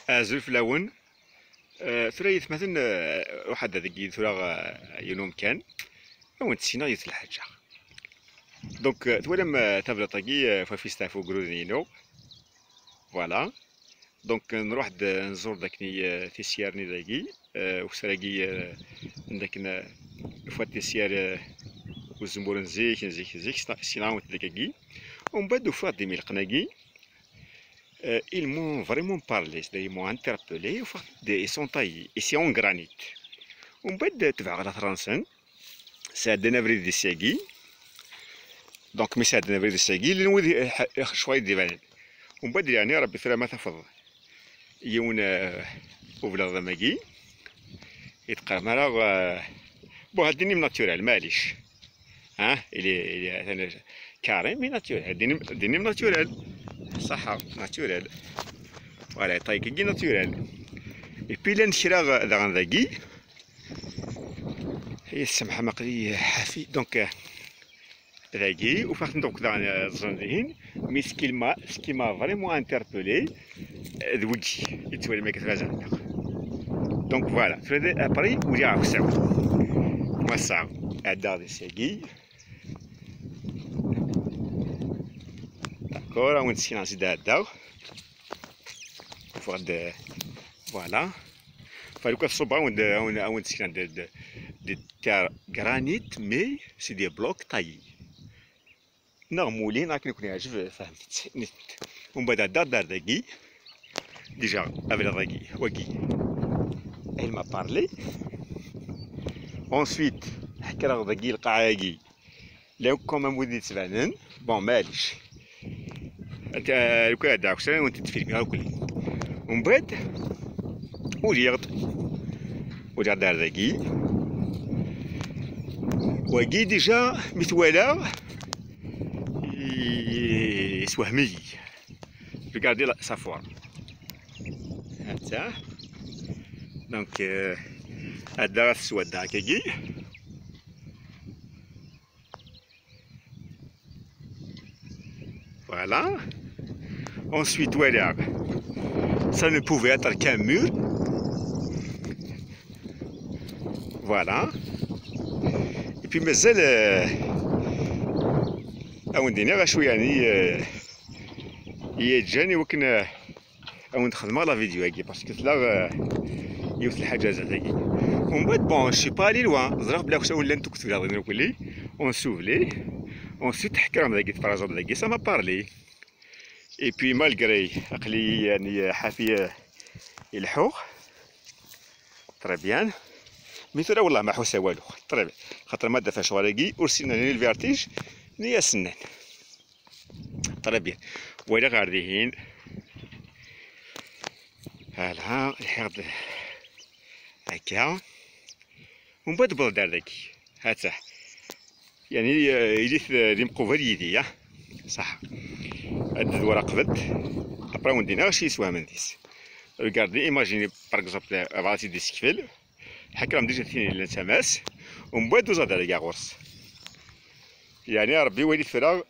زلف لون. ثريت مثلا واحد هذاك ثرا ينوم كان او نتسينا يت الحاجه. دونك توالم تابلا طاقي فيستا فوق جروزينو. فوالا دونك نروح نزور داكني تيسيارني داكي وسراكي عندك فوا تيسيار والزنبور نزيك سيناوت داكي ومن بعد فوا ديمي القناكي. Ils m'ont vraiment parlé, ils m'ont interpellé, ils sont taillés, ici en granit. ومن بعد تبع على فرنسا ساعدنا بريد الساقي. دونك مي ساعدنا بريد الساقي اللي نودي شوية ديفان. ومن بعد يعني ربي ثرا ما تفضل يون وبلاد ماكي يتقام راه بو هاديني ناتورال معليش ها اللي انا كاري مي ناتورال هاديني ناتورال صح ناتورال. فوالا طايكي ناتورال. اي بي لا نشرا داغن ذاكي هي السمحه مقلي حافي دونك ذاكي وفاخ دونك داغن الزنزين مي سكيما فريمون انتربولي ذوكي يتولي ما كتراجع. دونك فوالا فريدي ابري ولي عاك ساو وسع عدا دي ساكي داكور اون سيلانس دادا فوالا فوالا فالوكا الصبا اون سيلان دي تاع غرانيت مي سي دي بلوك طاي نورمولين راك نكون عاجب فهمت. ومن بعد دار داكي ديجا افلا داكي واكي elle m'a parlé. Ensuite حكى راه داكي القعاقي لو كوما مودي تبانن بون معليش انت لوكا داك سنه وانت تفيلمي هاكلي. ومن بعد وليغد ودار داكي واكي ديجا متوالا يسوهمي. ريغاردي لا سافوار هانتا دونك هادا السواد هكاكي. Voilà. Ensuite, voilà. Ça ne pouvait être qu'un mur. Voilà. Et puis, mais elle, أون دينا شوية يعني يجاني وكنا أون نخدمها لا فيديو هاكي باسكو تلا يوث الحاجة زعما. ومن بعد بون شي با لي لوان زرا بلا كسا ولا نتو كنت في الهضره نقولي اون سوفلي اونسيت حكرام داكي تفرازات داكي سا ما بارلي. اي بي مالغري عقلي يعني حافيه يلحو تري بيان مي ترى والله ما حوسه والو تري بيان خاطر ما دافعش وراكي ورسينا ني الفيرتيج ني السنان تري بيان. ولا غارديين هالا الحقد هكا. ومن بعد بلا دار داكي هاتا يعني يجيت دي مقوفر يدي صح هاد الورق قبد ابرا وندينا شي سوا من ديس. ريغاردي ايماجيني باغ اكزومبل بغاتي دي سكفيل حكرام ديجا ثاني تماس ومن بعد دوزاد على كاع غرس يعني ربي وليت فراغ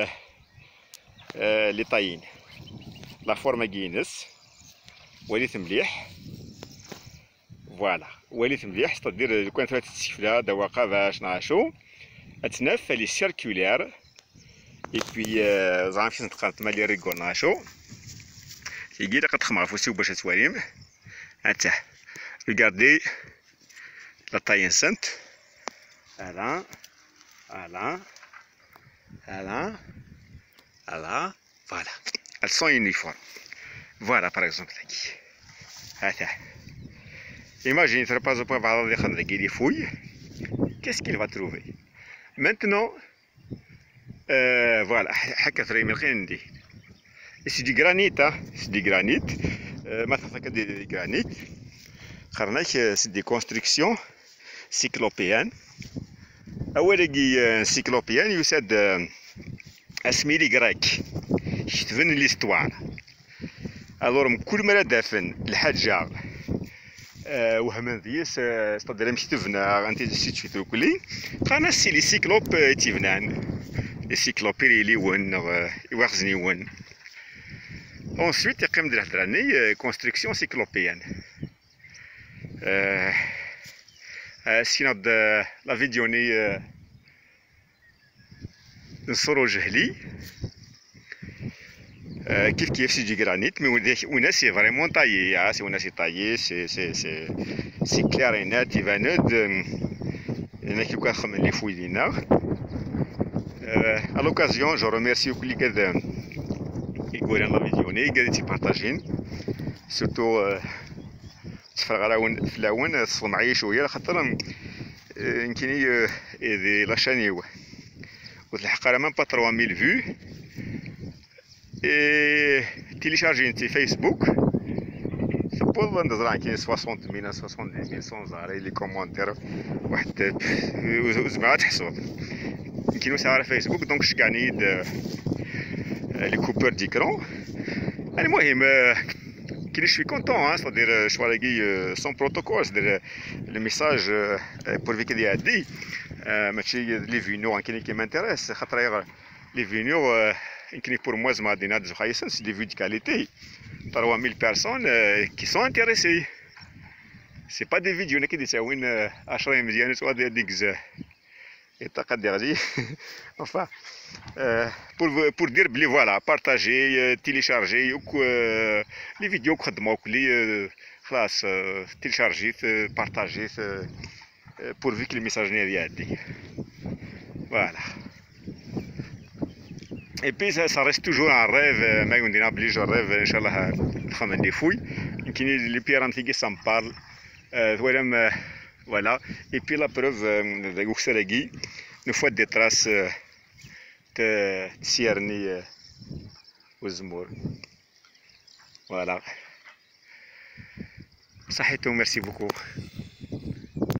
لي طايين لا فورما كينس وليت مليح. فوالا وليت مليح تدير لو كان ثلاثه السفله دواقه باش نعاشو اتنف لي سيركولير. اي بي زعما فاش نتقان تما لي ريغول نعاشو يجي لك تخمر فوسيو باش تواليم هانتا. ريغاردي لا طاين سنت هلا هلا هلا هلا فوالا elles sont uniformes. Voilà par exemple هاكي هاتا imagine tu repasses au point par là des fouilles qu'est-ce qu'il va trouver maintenant. Voilà حكا ثري من الخين ندي سي دي غرانيت سي دي غرانيت ما تفكر دي غرانيت خرناش سي دي كونستركسيون سيكلوبيان. أولا سيكلوبيان يساد اسميلي غريك شتفن ليستوار. الور كل مرة دافن الحاجة وهمن ذيس استدرا مشي تفنا انت سيت في تروكلي قانا سي لي سيكلوب تيفنان لي سيكلوبيري لي ون يوخزني ون Ensuite, يقيم ديال الهضراني construction cyclopéenne. سيناد لا فيديوني نصرو جهلي كيف سي دي جرانيت مي ونا سي فريمون طايي سي ونا سي طايي سي كلير اي نات يباند انا كي كان خمم لي فوي دينا à l'occasion je remercie كل كذا يقول لا فيديوني قال تي بارطاجين سورتو تفرغ على في العون تصل معايا شويه خاطر يمكن دي لاشانيو وتلحق راه ميم با 3000 فيو اي تيليشارجي انت فيسبوك سبوز ندزر كاين 60000 70000 زاري لي كومونتير واحد زعما تحسب كاين ساعه على فيسبوك دونك شكعني لي كوبور ديكرون. المهم كي شوي كونطون صدير شوالاكي سون بروتوكول صدير لي ميساج بور فيك دي عادي ماشي لي فينيو كاين كي مانتيريس خاطر لي فينيو يمكن بور موا زعما دينا دو خايسن سي دي فيو دي كاليتي 3000 بيرسون كي سون انتريسي سي با دي فيديو كي تساوين 10 مزيان سوا ديك زاه يطاق ديغجي enfin pour dire بلي فوالا بارطاجي تيليشارجي لي فيديو كخدموا كلي خلاص تيليشارجيت بارطاجيت pour فيك لي ميساجني ديالي فوالا. Et puis ça reste toujours un rêve, mais on dit بلي جو rêve ان شاء الله نخمم لي فوي يمكن لي بيرانتيكي ça me parle voilà. Et puis la preuve de Gouxelagui une fois des traces de Sierni Ouzmour. Voilà. Ça a été, merci beaucoup.